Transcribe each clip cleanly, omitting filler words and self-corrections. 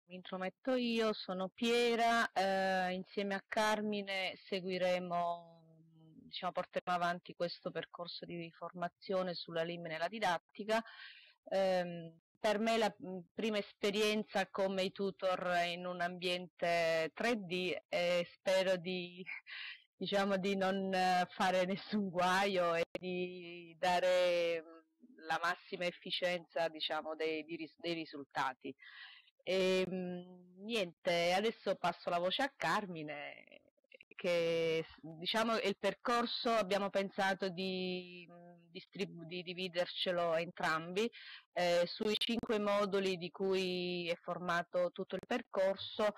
Mi intrometto io, sono Piera, insieme a Carmine seguiremo, diciamo, porteremo avanti questo percorso di formazione sulla LIM nella didattica. Per me la prima esperienza come tutor in un ambiente 3D e spero di, diciamo, di non fare nessun guaio e di dare la massima efficienza, diciamo, dei risultati. Niente, adesso passo la voce a Carmine, che diciamo il percorso abbiamo pensato di dividercelo entrambi sui 5 moduli di cui è formato tutto il percorso,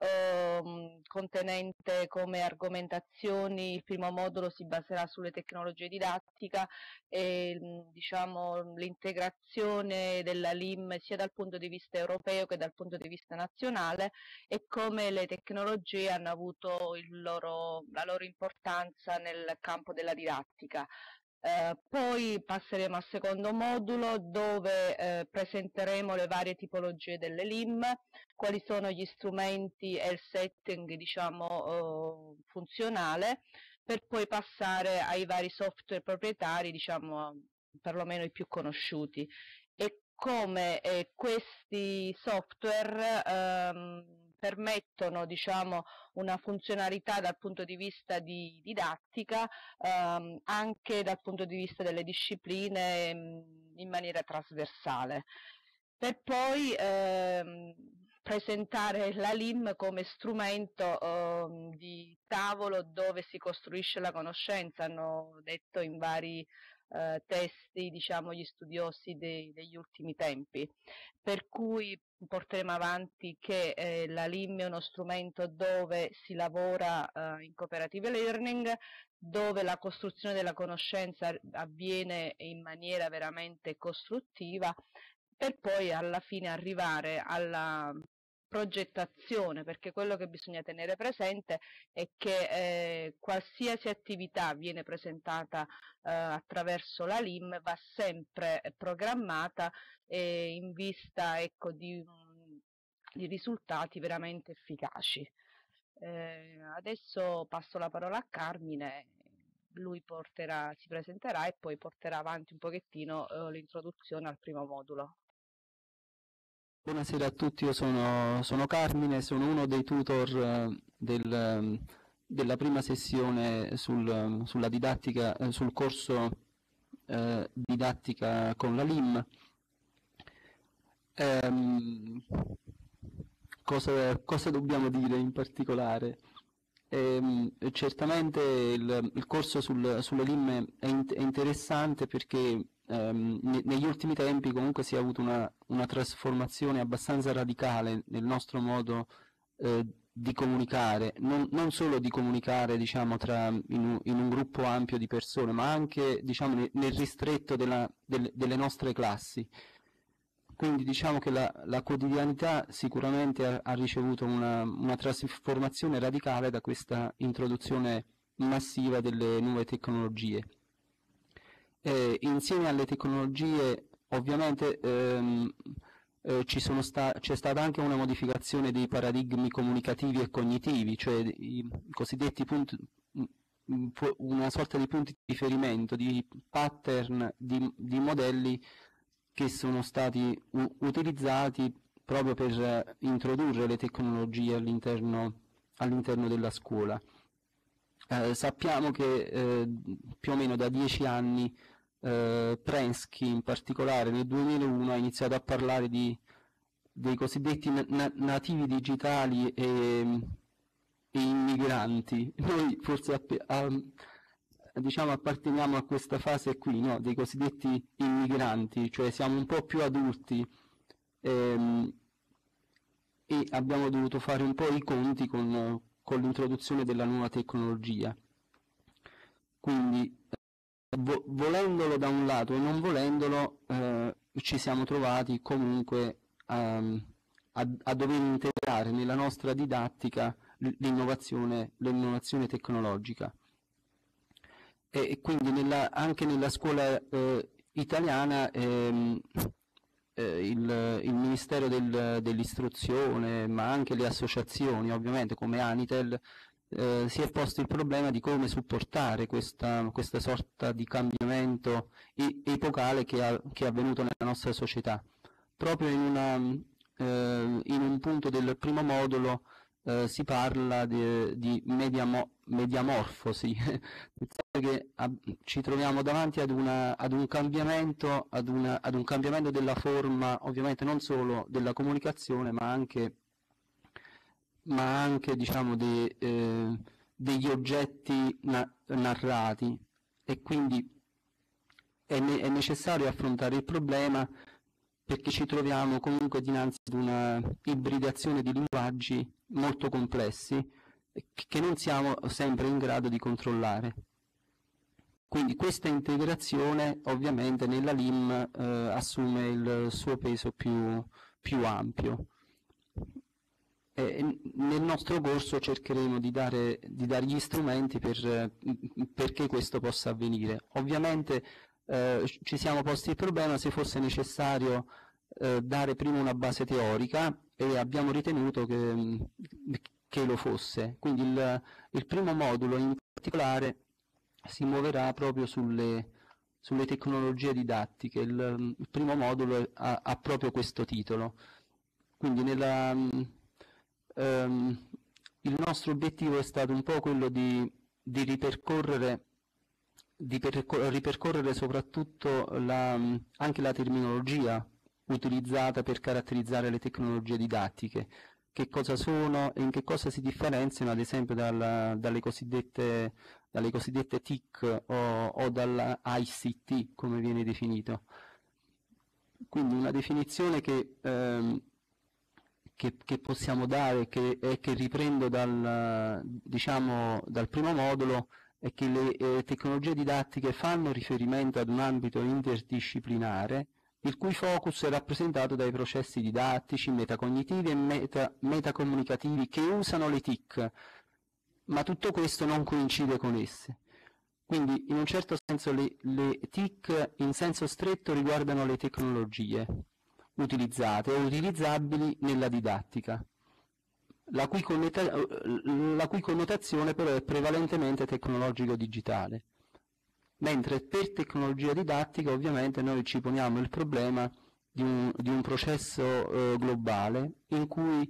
contenente come argomentazioni. Il primo modulo si baserà sulle tecnologie didattica e diciamo l'integrazione della LIM sia dal punto di vista europeo che dal punto di vista nazionale e come le tecnologie hanno avuto la loro importanza nel campo della didattica. Poi passeremo al secondo modulo dove presenteremo le varie tipologie delle LIM, quali sono gli strumenti e il setting, diciamo, funzionale, per poi passare ai vari software proprietari, diciamo, perlomeno i più conosciuti, e come questi software permettono, diciamo, una funzionalità dal punto di vista di didattica, anche dal punto di vista delle discipline in maniera trasversale. Per poi presentare la LIM come strumento di tavolo dove si costruisce la conoscenza, hanno detto in vari testi, diciamo, gli studiosi degli ultimi tempi, per cui porteremo avanti che la LIM è uno strumento dove si lavora in cooperative learning, dove la costruzione della conoscenza avviene in maniera veramente costruttiva, per poi alla fine arrivare alla progettazione, perché quello che bisogna tenere presente è che qualsiasi attività viene presentata attraverso la LIM va sempre programmata in vista, ecco, di risultati veramente efficaci. Adesso passo la parola a Carmine, lui si presenterà e poi porterà avanti un pochettino l'introduzione al primo modulo. Buonasera a tutti, io sono Carmine, sono uno dei tutor della prima sessione sulla didattica, sul corso didattica con la LIM. Cosa dobbiamo dire in particolare? Certamente il corso sulla LIM è interessante perché negli ultimi tempi comunque si è avuto una trasformazione abbastanza radicale nel nostro modo di comunicare, non solo di comunicare, diciamo, in un gruppo ampio di persone, ma anche, diciamo, nel ristretto delle nostre classi. Quindi diciamo che la quotidianità sicuramente ha ricevuto una trasformazione radicale da questa introduzione massiva delle nuove tecnologie. Insieme alle tecnologie ovviamente c'è stata anche una modificazione dei paradigmi comunicativi e cognitivi, cioè i cosiddetti punti, una sorta di punti di riferimento, di pattern, di modelli che sono stati utilizzati proprio per introdurre le tecnologie all'interno della scuola. Sappiamo che più o meno da 10 anni Prensky in particolare nel 2001 ha iniziato a parlare dei cosiddetti nativi digitali e immigranti. Noi forse diciamo apparteniamo a questa fase qui, no? Dei cosiddetti immigranti, cioè siamo un po' più adulti e abbiamo dovuto fare un po' i conti con l'introduzione della nuova tecnologia. Quindi volendolo da un lato e non volendolo ci siamo trovati comunque a dover integrare nella nostra didattica l'innovazione tecnologica. E quindi anche nella scuola italiana il Ministero dell'Istruzione, ma anche le associazioni, ovviamente come Anitel, si è posto il problema di come supportare questa sorta di cambiamento epocale che è avvenuto nella nostra società. Proprio in un punto del primo modulo si parla di mediamorfosi, che ci troviamo davanti ad un cambiamento, ad un cambiamento della forma, ovviamente non solo della comunicazione, ma anche diciamo degli oggetti narrati, e quindi è necessario affrontare il problema, perché ci troviamo comunque dinanzi ad una ibridazione di linguaggi molto complessi che non siamo sempre in grado di controllare. Quindi questa integrazione ovviamente nella LIM assume il suo peso più ampio. Nel nostro corso cercheremo di dare gli strumenti perché questo possa avvenire. Ovviamente ci siamo posti il problema se fosse necessario dare prima una base teorica, e abbiamo ritenuto che lo fosse. Quindi il primo modulo in particolare si muoverà proprio sulle tecnologie didattiche. Il primo modulo ha proprio questo titolo. Quindi il nostro obiettivo è stato un po' quello di ripercorrere soprattutto anche la terminologia utilizzata per caratterizzare le tecnologie didattiche, che cosa sono e in che cosa si differenziano, ad esempio dalle cosiddette TIC o dalla ICT, come viene definito. Quindi una definizione che possiamo dare, che riprendo dal primo modulo, è che le tecnologie didattiche fanno riferimento ad un ambito interdisciplinare il cui focus è rappresentato dai processi didattici, metacognitivi e metacomunicativi che usano le TIC, ma tutto questo non coincide con esse. Quindi in un certo senso le TIC in senso stretto riguardano le tecnologie utilizzate o utilizzabili nella didattica, la cui connotazione però è prevalentemente tecnologico-digitale. Mentre per tecnologia didattica ovviamente noi ci poniamo il problema di un processo globale in cui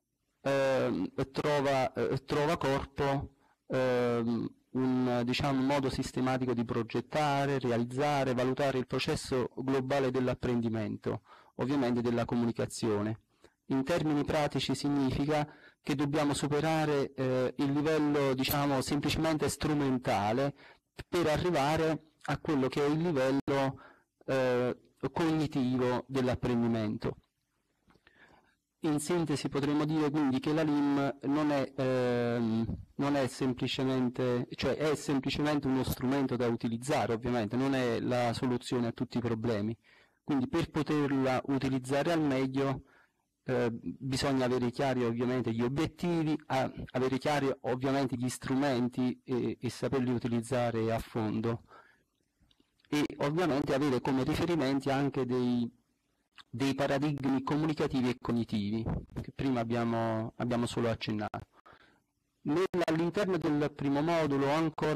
trova corpo un modo sistematico di progettare, realizzare, valutare il processo globale dell'apprendimento, ovviamente della comunicazione. In termini pratici significa che dobbiamo superare il livello semplicemente strumentale per arrivare a quello che è il livello cognitivo dell'apprendimento. In sintesi potremmo dire quindi che la LIM non è semplicemente, cioè è semplicemente uno strumento da utilizzare, ovviamente, non è la soluzione a tutti i problemi. Quindi per poterla utilizzare al meglio bisogna avere chiari ovviamente gli obiettivi, avere chiari ovviamente gli strumenti e saperli utilizzare a fondo, e ovviamente avere come riferimenti anche dei paradigmi comunicativi e cognitivi che prima abbiamo solo accennato. All'interno del primo modulo ancora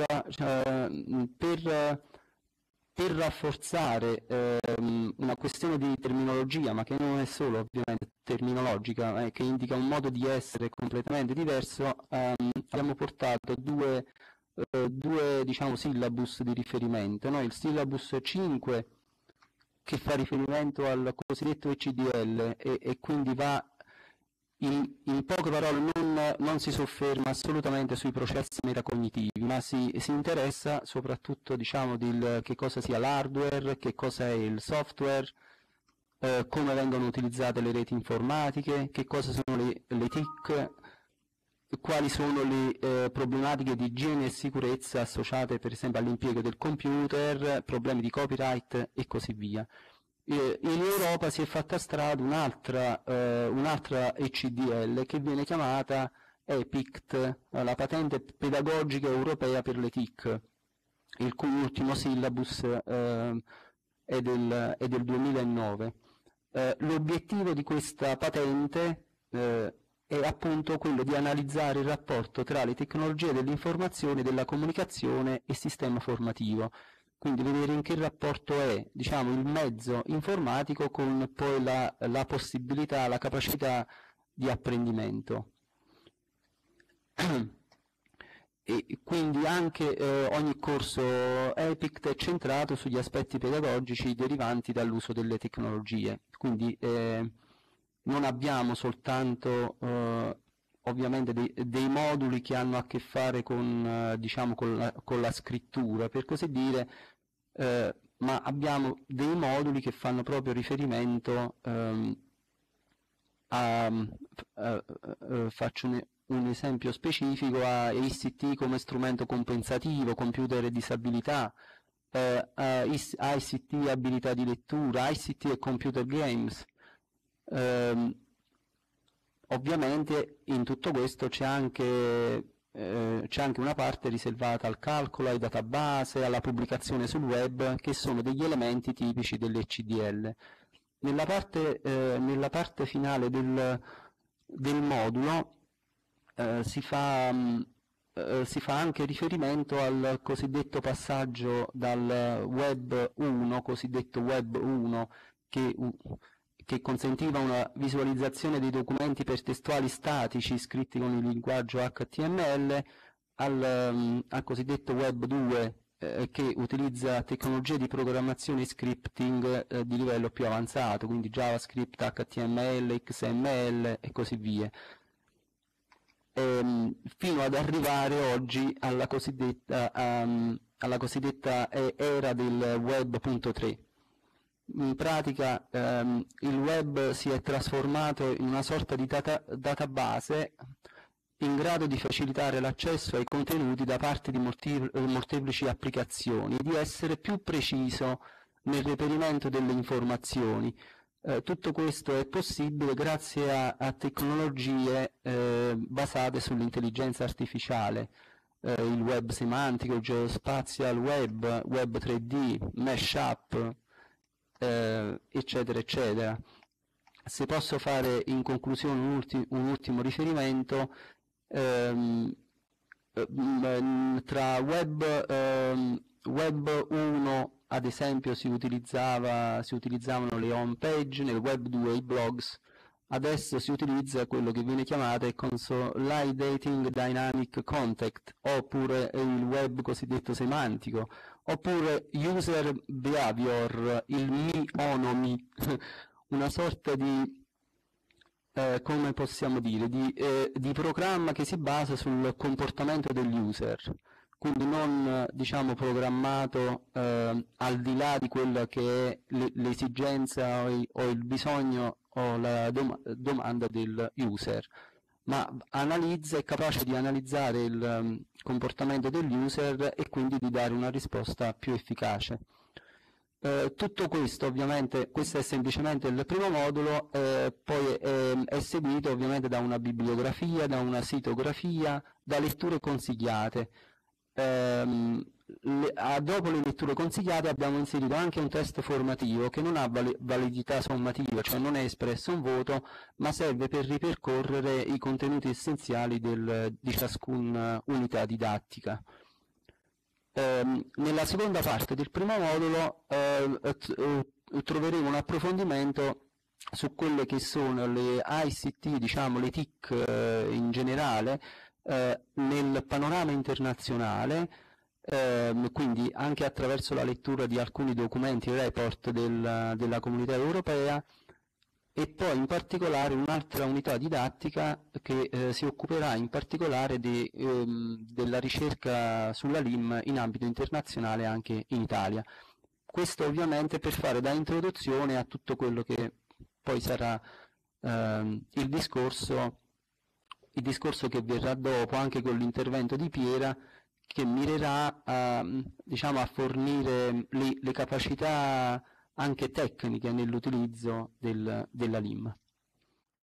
per rafforzare una questione di terminologia, ma che non è solo ovviamente terminologica, che indica un modo di essere completamente diverso, abbiamo portato due syllabus di riferimento. Il syllabus 5, che fa riferimento al cosiddetto ECDL e quindi va in poche parole non si sofferma assolutamente sui processi metacognitivi, ma si interessa soprattutto di che cosa sia l'hardware, che cosa è il software, come vengono utilizzate le reti informatiche, che cosa sono le TIC, quali sono le problematiche di igiene e sicurezza associate per esempio all'impiego del computer, problemi di copyright e così via. In Europa si è fatta strada un'altra ECDL che viene chiamata EPICT, la pedagogica europea per le TIC, il cui ultimo syllabus è del 2009. L'obiettivo di questa patente è appunto quello di analizzare il rapporto tra le tecnologie dell'informazione, della comunicazione e sistema formativo. Quindi vedere in che rapporto è, diciamo, il mezzo informatico con poi la possibilità, la capacità di apprendimento. E quindi anche ogni corso EPICT è centrato sugli aspetti pedagogici derivanti dall'uso delle tecnologie. Quindi non abbiamo soltanto ovviamente dei moduli che hanno a che fare con, diciamo, con la scrittura, per così dire, ma abbiamo dei moduli che fanno proprio riferimento faccio un esempio specifico a ICT come strumento compensativo, computer e disabilità, ICT abilità di lettura, ICT e computer games. Ovviamente in tutto questo c'è anche una parte riservata al calcolo, ai database, alla pubblicazione sul web, che sono degli elementi tipici dell'ECDL. Nella parte finale del modulo si fa anche riferimento al cosiddetto passaggio dal web 1, cosiddetto web 1, che consentiva una visualizzazione dei documenti ipertestuali statici scritti con il linguaggio HTML, al cosiddetto web 2, che utilizza tecnologie di programmazione e scripting di livello più avanzato, quindi JavaScript, HTML, XML e così via, fino ad arrivare oggi alla cosiddetta era del web.3. In pratica il web si è trasformato in una sorta di database in grado di facilitare l'accesso ai contenuti da parte di molteplici applicazioni e di essere più preciso nel reperimento delle informazioni. Tutto questo è possibile grazie a tecnologie basate sull'intelligenza artificiale, il web semantico, il geospatial web, web 3D, mashup, eccetera, eccetera. Se posso fare in conclusione un ultimo riferimento, tra web 1 ad esempio si utilizzavano le home page, nel web 2 i blogs, adesso si utilizza quello che viene chiamato Consolidating Dynamic Content, oppure il web cosiddetto semantico, oppure user behavior, il me-onomy, una sorta di come possiamo dire, di programma che si basa sul comportamento degli user, quindi non diciamo programmato al di là di quella che è l'esigenza o il bisogno o la domanda del user, ma è capace di analizzare il comportamento degli user e quindi di dare una risposta più efficace. Tutto questo ovviamente, questo è semplicemente il primo modulo, poi è seguito ovviamente da una bibliografia, da una sitografia, da letture consigliate. Dopo le letture consigliate abbiamo inserito anche un test formativo che non ha validità sommativa, cioè non è espresso un voto, ma serve per ripercorrere i contenuti essenziali di ciascuna unità didattica. Nella seconda parte del primo modulo troveremo un approfondimento su quelle che sono le ICT, diciamo le TIC in generale, nel panorama internazionale, quindi anche attraverso la lettura di alcuni documenti e report della Comunità Europea, e poi in particolare un'altra unità didattica che si occuperà in particolare della ricerca sulla LIM in ambito internazionale anche in Italia. Questo ovviamente per fare da introduzione a tutto quello che poi sarà il discorso che verrà dopo, anche con l'intervento di Piera, che mirerà diciamo, a fornire le capacità anche tecniche nell'utilizzo della LIM.